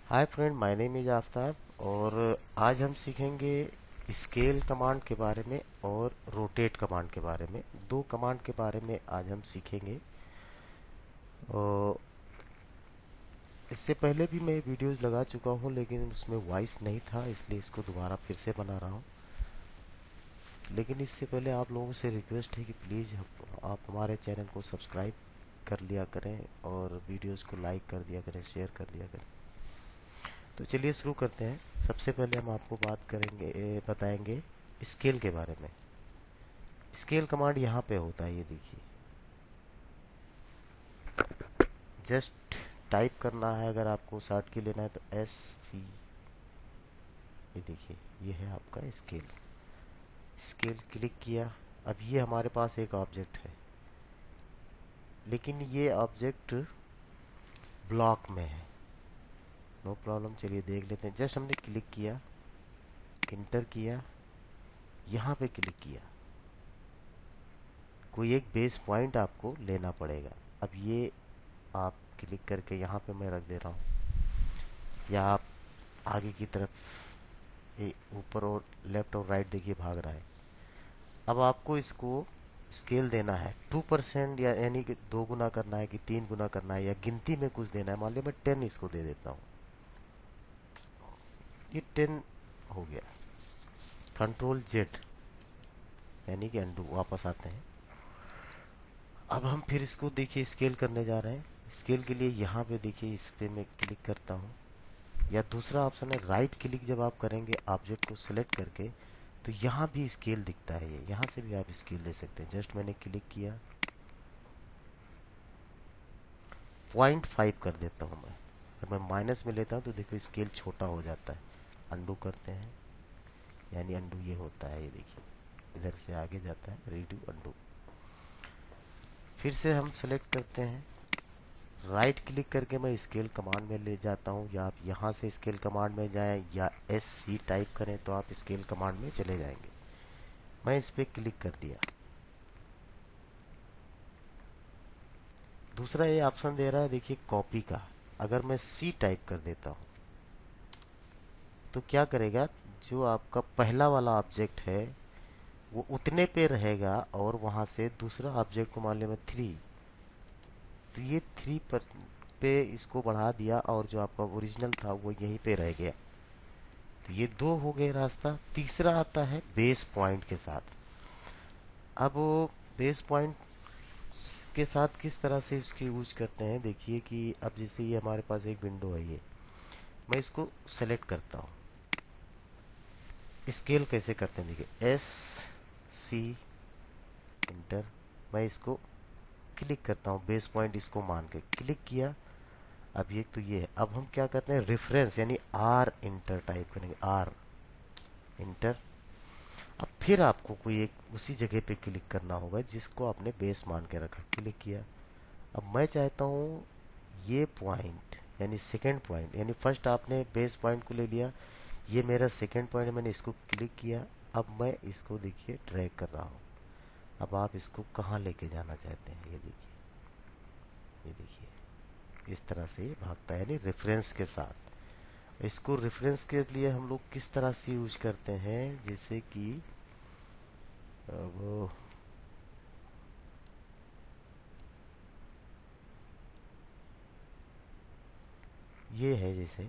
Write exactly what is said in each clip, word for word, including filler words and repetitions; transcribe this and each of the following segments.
Hi friend, my name is Aftab और आज हम सीखेंगे स्केल कमांड के बारे में और रोटेट कमांड के बारे में। दो कमांड के बारे में आज हम सीखेंगे। और इससे पहले भी मैं वीडियोस लगा चुका हूं, लेकिन उसमें वॉइस नहीं था, इसलिए इसको दोबारा फिर से बना रहा हूं। लेकिन इससे पहले आप लोगों से रिक्वेस्ट है कि प्लीज़ आप हमारे चैनल को सब्सक्राइब कर लिया करें और वीडियोस को लाइक कर दिया करें, शेयर कर दिया करें। तो चलिए शुरू करते हैं। सबसे पहले हम आपको बात करेंगे ए, बताएंगे स्केल के बारे में। स्केल कमांड यहाँ पे होता है, ये देखिए। जस्ट टाइप करना है, अगर आपको शॉर्ट की लेना है तो एस सी, ये देखिए, ये है आपका स्केल। स्केल क्लिक किया। अब ये हमारे पास एक ऑब्जेक्ट है, लेकिन ये ऑब्जेक्ट ब्लॉक में है। नो प्रॉब्लम, चलिए देख लेते हैं। जस्ट हमने क्लिक किया, इंटर किया, यहाँ पे क्लिक किया, कोई एक बेस पॉइंट आपको लेना पड़ेगा। अब ये आप क्लिक करके यहाँ पे मैं रख दे रहा हूँ, या आप आगे की तरफ ऊपर और लेफ्ट और राइट देखिए भाग रहा है। अब आपको इसको स्केल देना है टू परसेंट, या यानी कि दो गुना करना है कि तीन गुना करना है, या गिनती में कुछ देना है। मान लिया मैं टेन इसको दे देता हूँ, ये टेन हो गया। कंट्रोल जेड यानी कि अंडू, वापस आते हैं। अब हम फिर इसको देखिए स्केल करने जा रहे हैं। स्केल के लिए यहाँ पे देखिए, इस पे मैं क्लिक करता हूँ, या दूसरा ऑप्शन है राइट क्लिक। जब आप करेंगे ऑब्जेक्ट को सिलेक्ट करके, तो यहाँ भी स्केल दिखता है, ये यहाँ से भी आप स्केल दे सकते हैं। जस्ट मैंने क्लिक किया, पॉइंट फाइव कर देता हूँ मैं। अगर मैं माइनस में लेता हूँ तो देखो स्केल छोटा हो जाता है। अंडू करते हैं, यानी अंडू ये होता है, ये देखिए इधर से आगे जाता है, रीडू अंडू। फिर से हम सेलेक्ट करते हैं, राइट क्लिक करके मैं स्केल कमांड में ले जाता हूँ, या आप यहाँ से स्केल कमांड में जाएं, या एस सी टाइप करें तो आप स्केल कमांड में चले जाएंगे। मैं इस पर क्लिक कर दिया। दूसरा ये ऑप्शन दे रहा है देखिए कॉपी का। अगर मैं सी टाइप कर देता हूँ तो क्या करेगा, जो आपका पहला वाला ऑब्जेक्ट है वो उतने पे रहेगा, और वहां से दूसरा ऑब्जेक्ट को मान लिया मैं थ्री, तो ये थ्री पर पे इसको बढ़ा दिया, और जो आपका ओरिजिनल था वो यहीं पे रह गया। तो ये दो हो गए रास्ता। तीसरा आता है बेस पॉइंट के साथ। अब वो बेस पॉइंट के साथ किस तरह से इसकी यूज करते हैं, देखिए कि अब जैसे ये हमारे पास एक विंडो है, ये मैं इसको सेलेक्ट करता हूँ। स्केल कैसे करते हैं देखिए, एस सी इंटर, मैं इसको क्लिक करता हूँ, बेस पॉइंट इसको मान के क्लिक किया। अब ये तो ये है। अब हम क्या करते हैं, रेफरेंस यानी आर इंटर टाइप करेंगे, आर इंटर। अब फिर आपको कोई एक उसी जगह पे क्लिक करना होगा जिसको आपने बेस मान के रखा, क्लिक किया। अब मैं चाहता हूँ ये पॉइंट यानी सेकंड पॉइंट, यानी फर्स्ट आपने बेस पॉइंट को ले लिया, ये मेरा सेकंड पॉइंट है, मैंने इसको क्लिक किया। अब मैं इसको देखिए ड्रैग कर रहा हूँ। अब आप इसको कहाँ लेके जाना चाहते हैं, ये देखिए, ये देखिए इस तरह से ये भागता है, यानी रेफरेंस के साथ। इसको रेफरेंस के लिए हम लोग किस तरह से यूज करते हैं, जैसे कि वो ये है, जैसे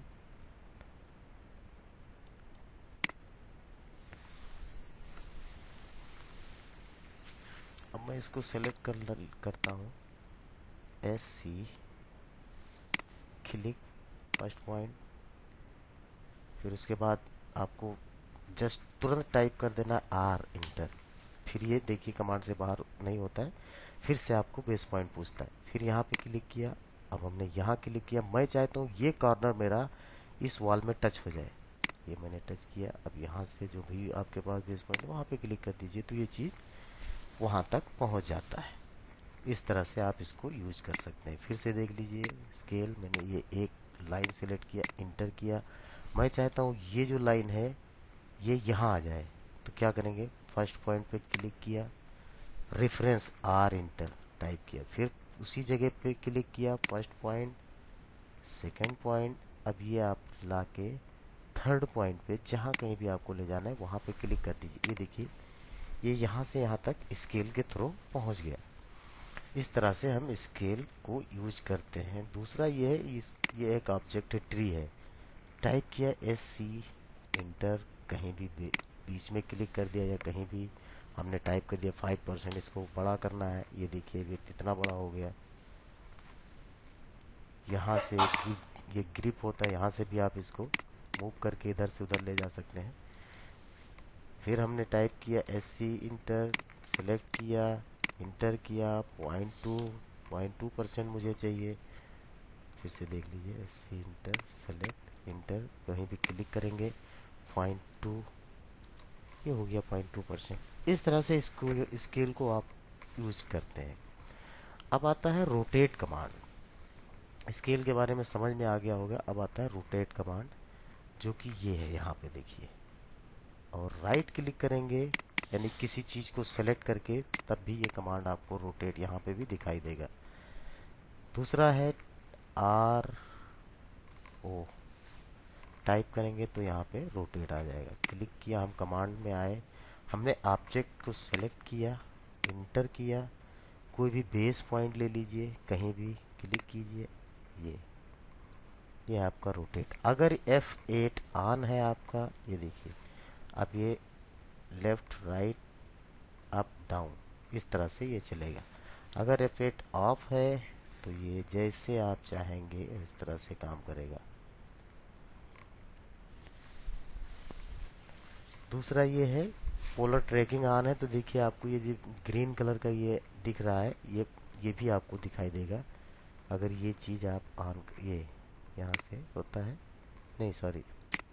अब मैं इसको सेलेक्ट कर करता हूँ, S C click first point. फिर उसके बाद आपको जस्ट तुरंत टाइप कर देना आर इंटर। फिर ये देखिए कमांड से बाहर नहीं होता है, फिर से आपको बेस पॉइंट पूछता है। फिर यहाँ पे क्लिक किया। अब हमने यहाँ क्लिक किया, मैं चाहता हूँ ये कॉर्नर मेरा इस वॉल में टच हो जाए, ये मैंने टच किया। अब यहाँ से जो भी आपके पास बेस पॉइंट है वहाँ पे क्लिक कर दीजिए, तो ये चीज़ वहाँ तक पहुँच जाता है। इस तरह से आप इसको यूज कर सकते हैं। फिर से देख लीजिए स्केल, मैंने ये एक लाइन सेलेक्ट किया, इंटर किया। मैं चाहता हूँ ये जो लाइन है ये यहाँ आ जाए, तो क्या करेंगे, फर्स्ट पॉइंट पे क्लिक किया, रेफरेंस आर इंटर टाइप किया, फिर उसी जगह पे क्लिक किया, फर्स्ट पॉइंट, सेकंड पॉइंट, अब ये आप ला के थर्ड पॉइंट पे जहाँ कहीं भी आपको ले जाना है वहाँ पे क्लिक कर दीजिए। ये देखिए ये यहाँ से यहाँ तक स्केल के थ्रू पहुँच गया। इस तरह से हम स्केल को यूज करते हैं। दूसरा ये है, इस ये एक ऑब्जेक्ट ट्री है। टाइप किया एस सी इंटर, कहीं भी बीच में क्लिक कर दिया या कहीं भी हमने टाइप कर दिया फाइव परसेंट, इसको बड़ा करना है। ये देखिए ये कितना बड़ा हो गया। यहाँ से ये ग्रिप होता है, यहाँ से भी आप इसको मूव करके इधर से उधर ले जा सकते हैं। फिर हमने टाइप किया एस सी इंटर, सेलेक्ट किया, इंटर किया, point two point two percent मुझे चाहिए। फिर से देख लीजिए S C enter, select, enter, कहीं भी क्लिक करेंगे पॉइंट टू, ये हो गया पॉइंट टू परसेंट। इस तरह से इसको स्केल को आप यूज करते हैं। अब आता है रोटेट कमांड। स्केल के बारे में समझ में आ गया होगा। अब आता है रोटेट कमांड, जो कि ये है, यहाँ पे देखिए, और राइट क्लिक करेंगे यानी किसी चीज़ को सेलेक्ट करके, तब भी ये कमांड आपको रोटेट यहाँ पे भी दिखाई देगा। दूसरा है आर ओ, टाइप करेंगे तो यहाँ पे रोटेट आ जाएगा। क्लिक किया, हम कमांड में आए, हमने ऑब्जेक्ट को सेलेक्ट किया, इंटर किया, कोई भी बेस पॉइंट ले लीजिए, कहीं भी क्लिक कीजिए, ये ये आपका रोटेट। अगर एफ एट ऑन है आपका, ये देखिए अब ये लेफ्ट राइट अप डाउन इस तरह से ये चलेगा। अगर एफ एट ऑफ है तो ये जैसे आप चाहेंगे इस तरह से काम करेगा। दूसरा ये है पोलर ट्रैकिंग ऑन है, तो देखिए आपको ये जो ग्रीन कलर का ये दिख रहा है, ये ये भी आपको दिखाई देगा। अगर ये चीज़ आप ऑन, ये यहाँ से होता है, नहीं सॉरी,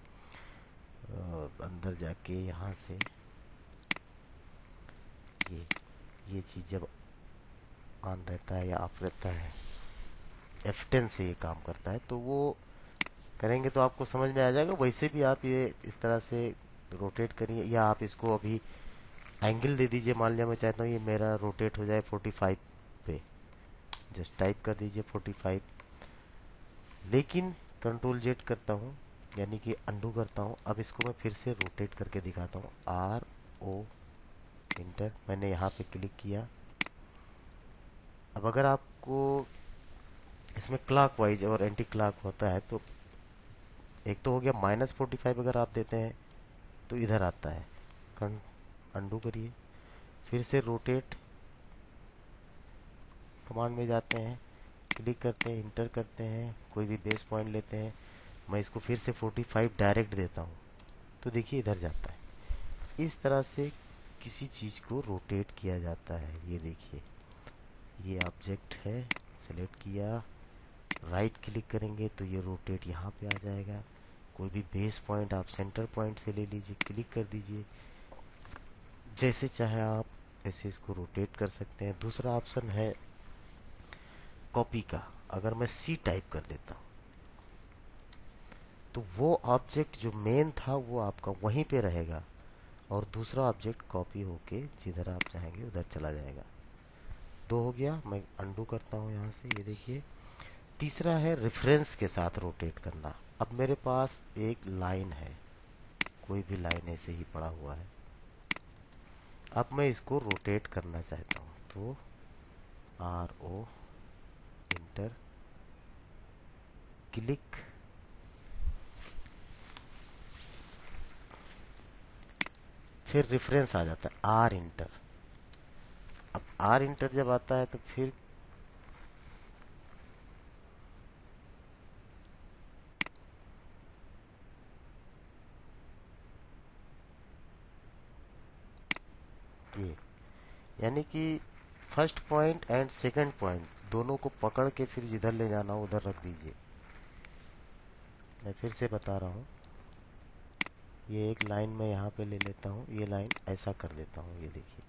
अंदर जाके यहाँ से ये ये चीज़ जब ऑन रहता है या ऑफ रहता है, एफ टेन से ये काम करता है, तो वो करेंगे तो आपको समझ में आ जाएगा। वैसे भी आप ये इस तरह से रोटेट करिए, या आप इसको अभी एंगल दे दीजिए। मान लिया मैं चाहता हूँ ये मेरा रोटेट हो जाए फोर्टी फाइव पे, जस्ट टाइप कर दीजिए फोर्टी फाइव। लेकिन कंट्रोल जेड करता हूँ यानी कि अंडू करता हूँ। अब इसको मैं फिर से रोटेट करके दिखाता हूँ। आर ओ इंटर, मैंने यहाँ पे क्लिक किया। अब अगर आपको इसमें क्लॉक वाइज और एंटी क्लॉक होता है, तो एक तो हो गया माइनस फोर्टी फाइव, अगर आप देते हैं तो इधर आता है। अंडू करिए, फिर से रोटेट कमांड में जाते हैं, क्लिक करते हैं, इंटर करते हैं, कोई भी बेस पॉइंट लेते हैं। मैं इसको फिर से फोर्टी फाइव डायरेक्ट देता हूँ, तो देखिए इधर जाता है। इस तरह से किसी चीज़ को रोटेट किया जाता है। ये देखिए ये ऑब्जेक्ट है, सेलेक्ट किया, राइट क्लिक करेंगे तो ये रोटेट यहाँ पे आ जाएगा। कोई भी बेस पॉइंट आप सेंटर पॉइंट से ले लीजिए, क्लिक कर दीजिए, जैसे चाहे आप ऐसे इसको रोटेट कर सकते हैं। दूसरा ऑप्शन है कॉपी का। अगर मैं सी टाइप कर देता हूँ तो वो ऑब्जेक्ट जो मेन था वो आपका वहीं पे रहेगा, और दूसरा ऑब्जेक्ट कॉपी होके जिधर आप चाहेंगे उधर चला जाएगा। दो हो गया, मैं अंडू करता हूँ यहाँ से, ये देखिए। तीसरा है रेफरेंस के साथ रोटेट करना। अब मेरे पास एक लाइन है, कोई भी लाइन ऐसे ही पड़ा हुआ है, अब मैं इसको रोटेट करना चाहता हूँ, तो आर ओ इंटर, क्लिक, फिर रेफरेंस आ जाता है आर इंटर। अब आर इंटर जब आता है तो फिर ये यानी कि first point and second point दोनों को पकड़ के फिर जिधर ले जाना हो उधर रख दीजिए। मैं फिर से बता रहा हूँ, ये एक लाइन मैं यहाँ पे ले लेता हूँ, ये लाइन ऐसा कर देता हूँ, ये देखिए।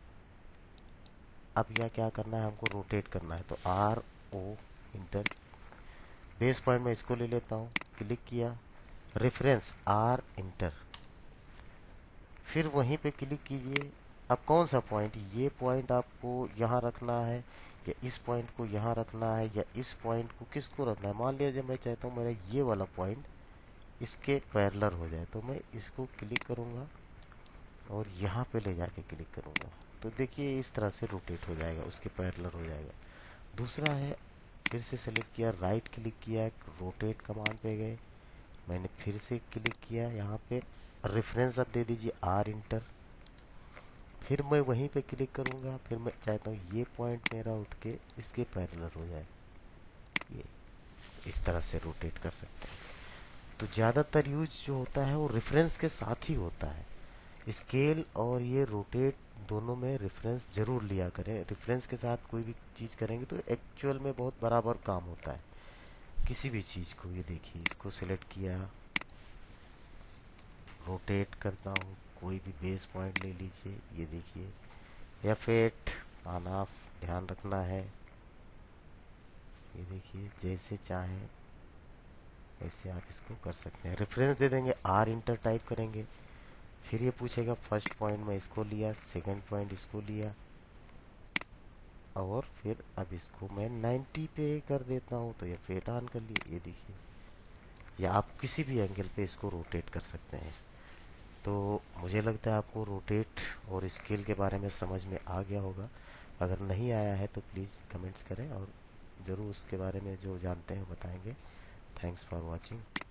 अब यह क्या करना है, हमको रोटेट करना है, तो R O enter, base point में इसको ले लेता हूँ, क्लिक किया, रेफरेंस आर इंटर, फिर वहीं पे क्लिक कीजिए, अब कौन सा पॉइंट, ये पॉइंट आपको यहाँ रखना है या इस पॉइंट को यहाँ रखना है या इस पॉइंट को किसको रखना है। मान लीजिए मैं चाहता हूँ मेरा ये वाला पॉइंट इसके पैरेलल हो जाए, तो मैं इसको क्लिक करूँगा और यहाँ पे ले जाके क्लिक करूँगा, तो देखिए इस तरह से रोटेट हो जाएगा, उसके पैरेलल हो जाएगा। दूसरा है, फिर से सेलेक्ट किया, राइट क्लिक किया, रोटेट कमांड पे गए, मैंने फिर से क्लिक किया, यहाँ पे रेफरेंस अब दे दीजिए आर इंटर, फिर मैं वहीं पे क्लिक करूँगा, फिर मैं चाहता हूँ ये पॉइंट मेरा उठ के इसके पैरेलल हो जाए, ये इस तरह से रोटेट कर सकते हैं। तो ज़्यादातर यूज जो होता है वो रेफरेंस के साथ ही होता है। स्केल और ये रोटेट दोनों में रेफरेंस जरूर लिया करें। रेफरेंस के साथ कोई भी चीज़ करेंगे तो एक्चुअल में बहुत बराबर काम होता है किसी भी चीज़ को। ये देखिए, इसको सिलेक्ट किया, रोटेट करता हूँ, कोई भी बेस पॉइंट ले लीजिए, ये देखिए, या फेट ऑन ऑफ ध्यान रखना है, ये देखिए जैसे चाहें ऐसे आप इसको कर सकते हैं। रेफरेंस दे देंगे, आर इंटर टाइप करेंगे, फिर ये पूछेगा फर्स्ट पॉइंट में इसको लिया, सेकंड पॉइंट इसको लिया, और फिर अब इसको मैं नाइन्टी पे कर देता हूँ, तो ये फेट ऑन कर लिए, ये देखिए। या आप किसी भी एंगल पे इसको रोटेट कर सकते हैं। तो मुझे लगता है आपको रोटेट और स्केल के बारे में समझ में आ गया होगा। अगर नहीं आया है तो प्लीज़ कमेंट्स करें और ज़रूर उसके बारे में जो जानते हैं बताएंगे। Thanks for watching.